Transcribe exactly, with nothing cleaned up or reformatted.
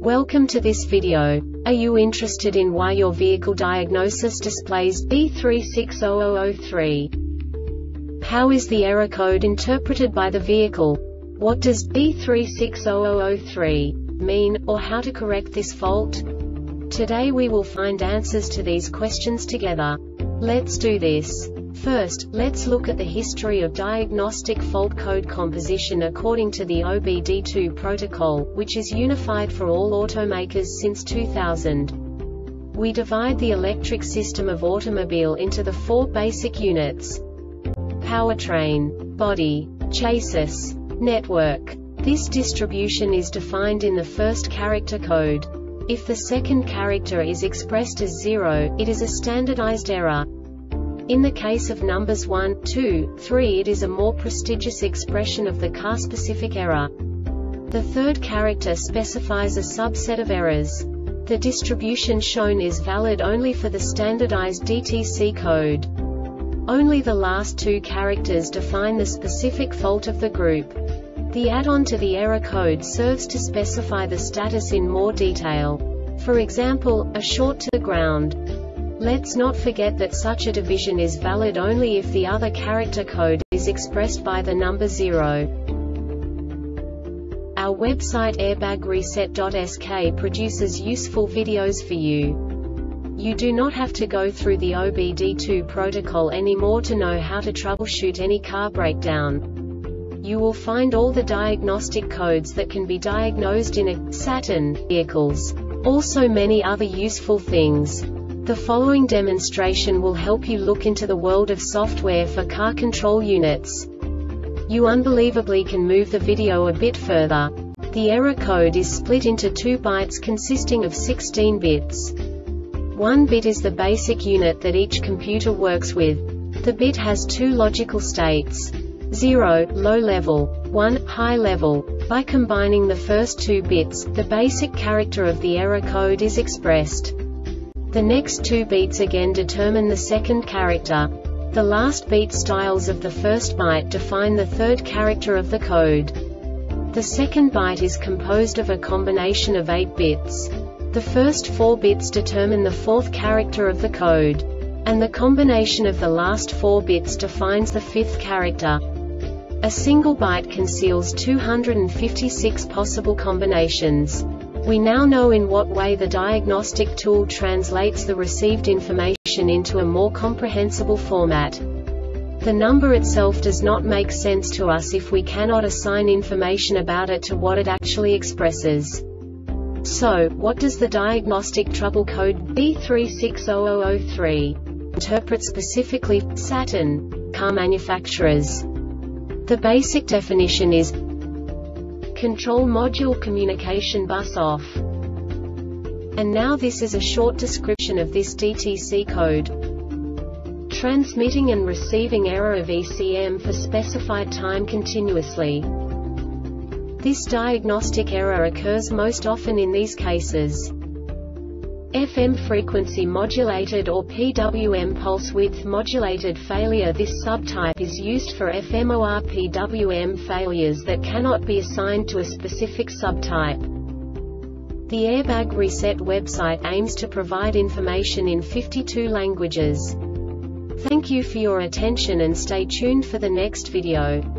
Welcome to this video. Are you interested in why your vehicle diagnosis displays B three six zero zero zero three? How is the error code interpreted by the vehicle? What does B three six zero zero zero three mean, or how to correct this fault? Today we will find answers to these questions together. Let's do this. First, let's look at the history of diagnostic fault code composition according to the O B D two protocol, which is unified for all automakers since two thousand. We divide the electric system of automobile into the four basic units: powertrain, body, chassis, network. This distribution is defined in the first character code. If the second character is expressed as zero, it is a standardized error. In the case of numbers one, two, three, it is a more prestigious expression of the car-specific error. The third character specifies a subset of errors. The distribution shown is valid only for the standardized D T C code. Only the last two characters define the specific fault of the group. The add-on to the error code serves to specify the status in more detail. For example, a short to the ground. Let's not forget that such a division is valid only if the other character code is expressed by the number zero. Our website airbag reset dot S K produces useful videos for you. You do not have to go through the O B D two protocol anymore to know how to troubleshoot any car breakdown. You will find all the diagnostic codes that can be diagnosed in a Saturn vehicles. Also many other useful things. The following demonstration will help you look into the world of software for car control units. You unbelievably can move the video a bit further. The error code is split into two bytes consisting of sixteen bits. One bit is the basic unit that each computer works with. The bit has two logical states: zero, low level, one, high level. By combining the first two bits, the basic character of the error code is expressed. The next two beats again determine the second character. The last beat styles of the first byte define the third character of the code. The second byte is composed of a combination of eight bits. The first four bits determine the fourth character of the code. And the combination of the last four bits defines the fifth character. A single byte conceals two hundred fifty-six possible combinations. We now know in what way the diagnostic tool translates the received information into a more comprehensible format. The number itself does not make sense to us if we cannot assign information about it to what it actually expresses. So, what does the diagnostic trouble code B three six zero zero zero three interpret specifically for Saturn car manufacturers? The basic definition is Control Module Communication Bus Off. And now this is a short description of this D T C code. Transmitting and receiving error of E C M for specified time continuously. This diagnostic error occurs most often in these cases: F M frequency modulated or P W M pulse width modulated failure. This subtype is used for F M or P W M failures that cannot be assigned to a specific subtype. The Airbag Reset website aims to provide information in fifty-two languages. Thank you for your attention and stay tuned for the next video.